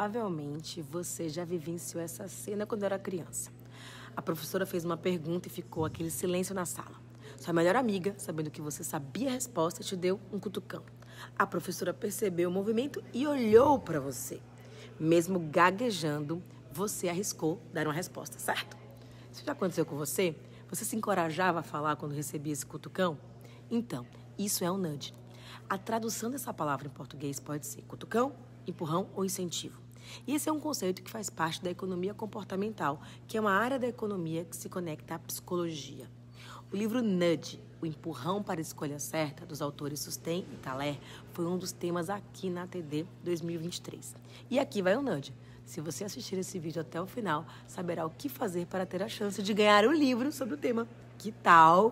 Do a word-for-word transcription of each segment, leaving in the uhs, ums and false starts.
Provavelmente você já vivenciou essa cena quando era criança. A professora fez uma pergunta e ficou aquele silêncio na sala. Sua melhor amiga, sabendo que você sabia a resposta, te deu um cutucão. A professora percebeu o movimento e olhou para você. Mesmo gaguejando, você arriscou dar uma resposta, certo? Isso já aconteceu com você? Você se encorajava a falar quando recebia esse cutucão? Então, isso é um nudge. A tradução dessa palavra em português pode ser cutucão, empurrão ou incentivo. E esse é um conceito que faz parte da economia comportamental, que é uma área da economia que se conecta à psicologia. O livro Nudge, O Empurrão para a Escolha Certa, dos autores Susten e Thaler, foi um dos temas aqui na T D dois mil e vinte e três. E aqui vai o Nudge. Se você assistir esse vídeo até o final, saberá o que fazer para ter a chance de ganhar um livro sobre o tema. Que tal?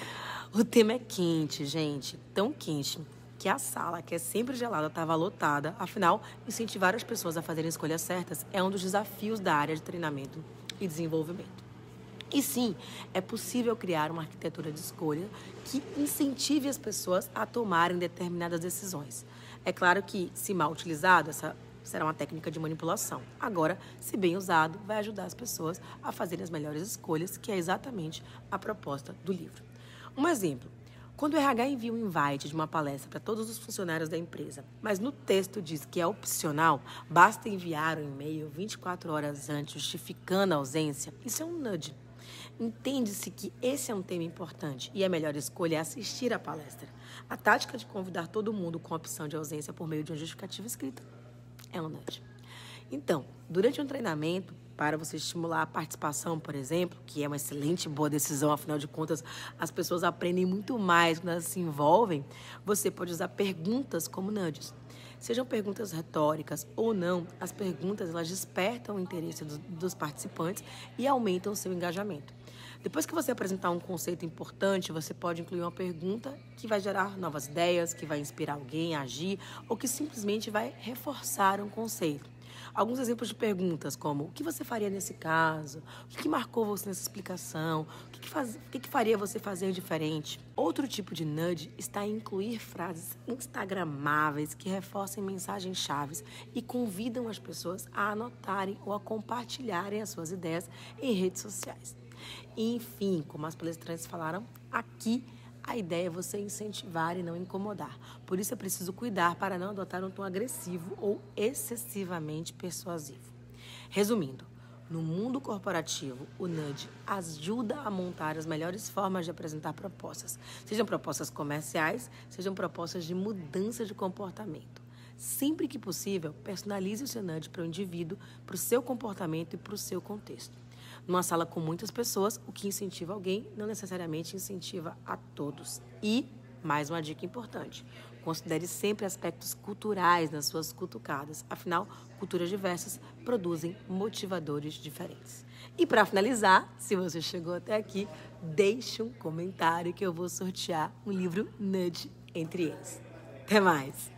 O tema é quente, gente. Tão quente que a sala, que é sempre gelada, estava lotada. Afinal, incentivar as pessoas a fazerem escolhas certas é um dos desafios da área de treinamento e desenvolvimento. E sim, é possível criar uma arquitetura de escolha que incentive as pessoas a tomarem determinadas decisões. É claro que, se mal utilizado, essa será uma técnica de manipulação. Agora, se bem usado, vai ajudar as pessoas a fazerem as melhores escolhas, que é exatamente a proposta do livro. Um exemplo. Quando o R H envia um invite de uma palestra para todos os funcionários da empresa, mas no texto diz que é opcional, basta enviar um e-mail vinte e quatro horas antes justificando a ausência, isso é um nudge. Entende-se que esse é um tema importante e a melhor escolha é assistir à palestra. A tática de convidar todo mundo com a opção de ausência por meio de uma justificativa escrita é um nudge. Então, durante um treinamento, para você estimular a participação, por exemplo, que é uma excelente boa decisão, afinal de contas, as pessoas aprendem muito mais quando elas se envolvem, você pode usar perguntas como nudges. Sejam perguntas retóricas ou não, as perguntas elas despertam o interesse dos, dos participantes e aumentam o seu engajamento. Depois que você apresentar um conceito importante, você pode incluir uma pergunta que vai gerar novas ideias, que vai inspirar alguém a agir ou que simplesmente vai reforçar um conceito. Alguns exemplos de perguntas como: o que você faria nesse caso? O que, que marcou você nessa explicação? O, que, que, faz, o que, que faria você fazer diferente? Outro tipo de nudge está em incluir frases instagramáveis que reforcem mensagens chaves e convidam as pessoas a anotarem ou a compartilharem as suas ideias em redes sociais. Enfim, como as palestrantes falaram, aqui a ideia é você incentivar e não incomodar. Por isso é preciso cuidar para não adotar um tom agressivo ou excessivamente persuasivo. Resumindo, no mundo corporativo, o nudge ajuda a montar as melhores formas de apresentar propostas. Sejam propostas comerciais, sejam propostas de mudança de comportamento. Sempre que possível, personalize o seu nudge para o indivíduo, para o seu comportamento e para o seu contexto. Numa sala com muitas pessoas, o que incentiva alguém não necessariamente incentiva a todos. E, mais uma dica importante, considere sempre aspectos culturais nas suas cutucadas. Afinal, culturas diversas produzem motivadores diferentes. E para finalizar, se você chegou até aqui, deixe um comentário que eu vou sortear um livro Nudge entre eles. Até mais!